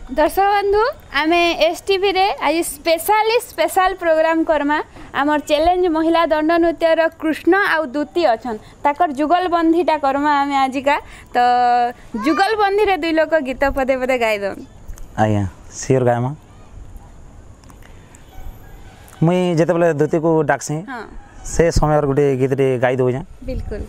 दर्शक बंधु आम एसटीवी रे आज स्पेशल प्रोग्राम करमा आमर चैलेंज महिला दंड नृत्य रो कृष्ण आउ दूती अछन ताकर जुगल बंधीटा करमा आम आजिका तो जुगल बंधी रे दुई लोक गीत पदे पदे गाई दन आज्ञा सियोर गायमा मुई जेते बेले दूती को डाकसी हां से समय गोटे गीत रे गाई दो जा बिल्कुल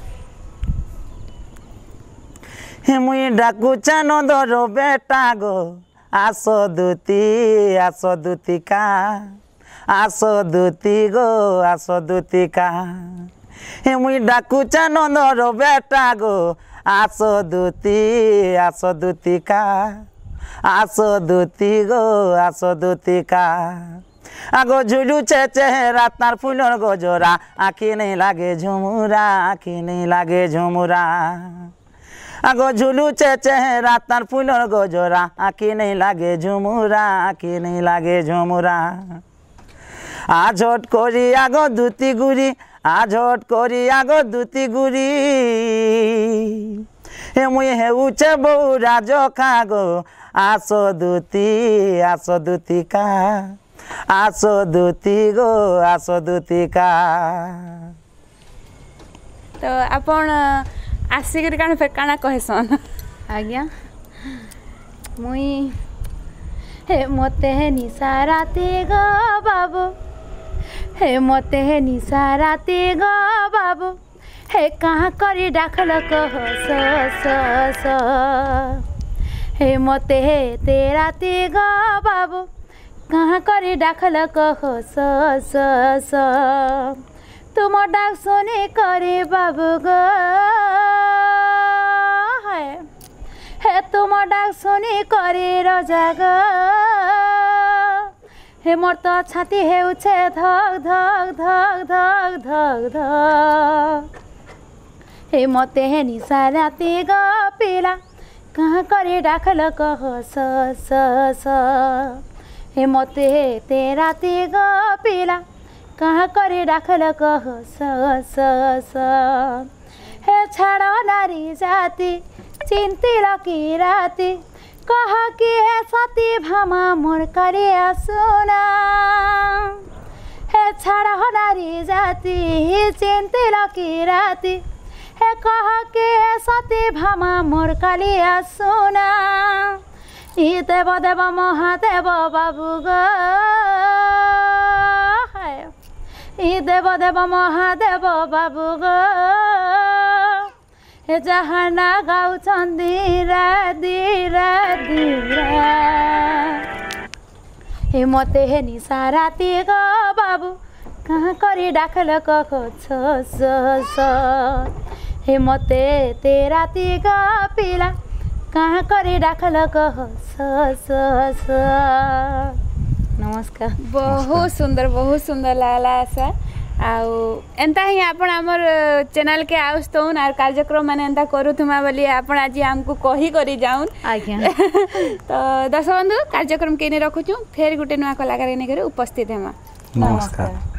हे मुई डाकू चानंदर बेटा गो आसो दूती का आसो दूती गो आसो दूती का हे मुई डाकू चानंदर बेटा गो आसो दूती का आसो दूती गो आसो दूती का आगो झुलू चेहरा तार फूलर गजरा आँखी नहीं लागे झुमुरा आँखी नहीं लागे झुमुरा आगो झुलू चेहरा तार फूलर गजरा आँखी नहीं लागे झुमुरा आँखी नहीं लागे झुमुरा आ झट करी आगो दूती गुरी आ झट करी आगो दूती गुरी हे मुई हे उचे बौरा जोखा गो आसो दूती का आसो दूती गो आसो दूती का तो आपण आसिक काण फेर काना कहसन आज्ञा मुई हे मते हे निशा राती गो बाबू हे मते हे निशा राती गो बाबू हे कहाँ करी डाखल कह स हे मते हे तेरा ती गो बाबू कहाँ करी डाखल कह स तुम डाक सुनी करे बाबू गो हे तुम डाक सुनी करे रजा गो हे मोर तो छाती हे उछे धक धक धक धक धक धक हे मते हे निशा राती गो पिला कहाँ करे डाखल कह स हे मते हे तेरा ती गो पिला कहाँ करे डाखल कह स हे छाड़ नारी जाति चिंती लकी राति कह कि हे सती भामा मोर करे सुना हे छाड़ नारी जाति चिंती लकी राति हे कह कि हे सती भामा मोर काली सुना ई देव देव महादेव बाबू गो ई देव देव महादेव बाबू गो हे जहाना गाउछन् धीरा धीरा धीरा हे मते हे निशा राती गो बाबू कहाँ करी डाखल कह स हे मते तेरा ती गो पिला कहाँ करी डाखल कह स नमस्कार बहुत सुंदर लागला आशा आउ एंता ही आपण आमर चैनल के आउस्तौन आर कार्यक्रम माने एंता करूथुमा बोली आपण आज हमको कही करी जाउन आज्ञा तो दर्शक बंधु कार्यक्रम केने रखुछु फेर गुटे नया कलाकार ने करे उपस्थित हेमा नमस्कार।